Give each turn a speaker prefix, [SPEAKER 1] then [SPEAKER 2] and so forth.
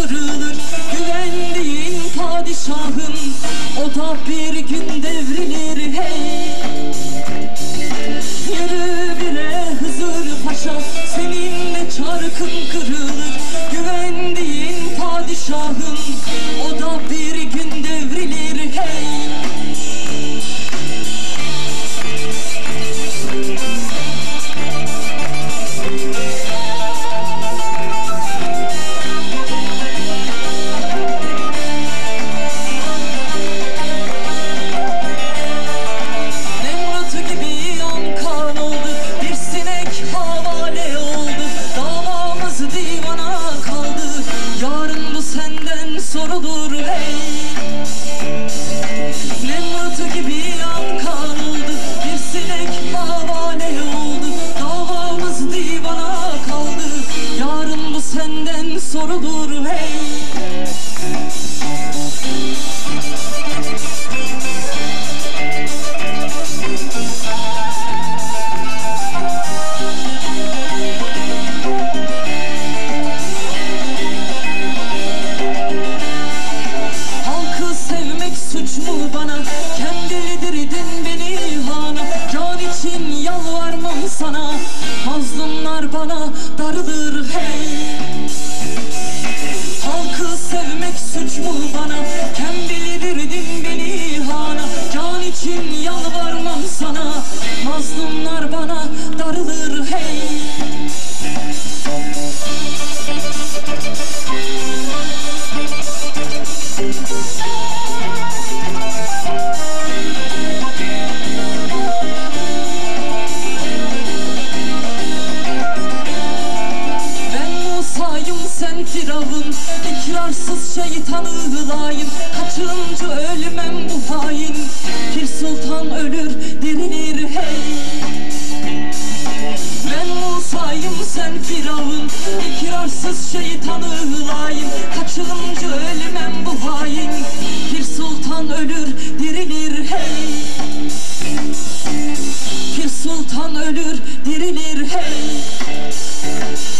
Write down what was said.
[SPEAKER 1] kırılır. Güvendiğin padişahın o da bir gün devrilir hey. Yürü bire Hızır Paşa, seninle çarkın kırılır. Güvendiğin padişahın o da bir gün devrilir hey. Sorulur hey. Nemrut gibi Ankan oldu, bir sinek havale oldu. Davamız divana kaldı, yarın bu senden sorulur hey. Suç mu bana? Kendilidirdin beni hana. Can için yalvarmam sana, mazlumlar bana darılır hey. Halkı sevmek suç mu bana? Kendilidirdin beni hana. Can için yalvarmam sana, mazlumlar bana darılır hey. Sen Firavun, ikrarsız şeytanı layım. Kaçınca ölmem bu hain, Pir Sultan ölür dirilir hey. Ben Musa'yım sen Firavun, ikrarsız şeytanı layım. Kaçınca ölmem bu hain, Pir Sultan ölür dirilir hey. Pir Sultan ölür dirilir hey.